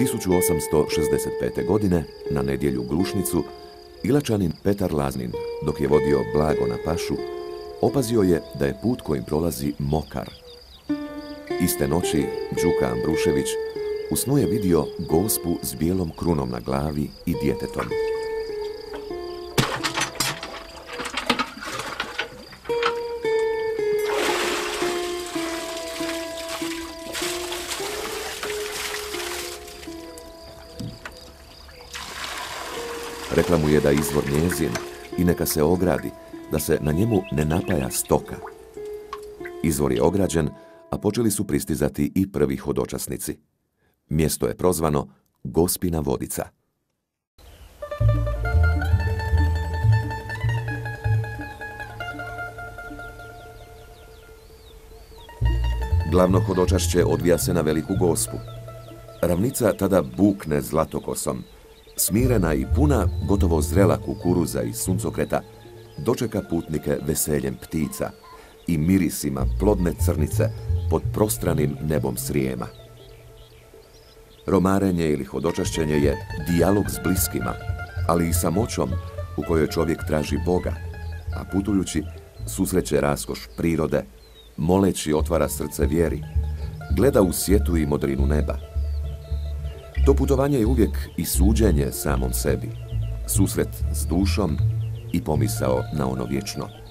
1865. godine, na nedjelju Glušnicu, Ilačanin Petar Laznin, dok je vodio blago na pašu, opazio je da je put kojim prolazi mokar. Iste noći Đuka Ambrušević u snu je vidio gospu s bijelom krunom na glavi i djetetom. Rekla mu je da je izvor njezin i neka se ogradi, da se na njemu ne napaja stoka. Izvor je ograđen, a počeli su pristizati i prvi hodočasnici. Mjesto je prozvano Gospina vodica. Glavno hodočašće odvija se na Veliku Gospu. Ravnica tada bukne zlatokosom. Smirena i puna, gotovo zrela kukuruza i suncokreta dočeka putnike veseljem ptica i mirisima plodne crnice pod prostranim nebom Srijema. Romarenje ili hodočašćenje je dijalog s bliskima, ali i samoćom u kojoj čovjek traži Boga, a putujući susreće raskoš prirode, moleći otvara srce vjeri, gleda u sjetu i modrinu neba. To putovanje je uvijek i suđenje samom sebi, susret s dušom i pomisao na ono vječno.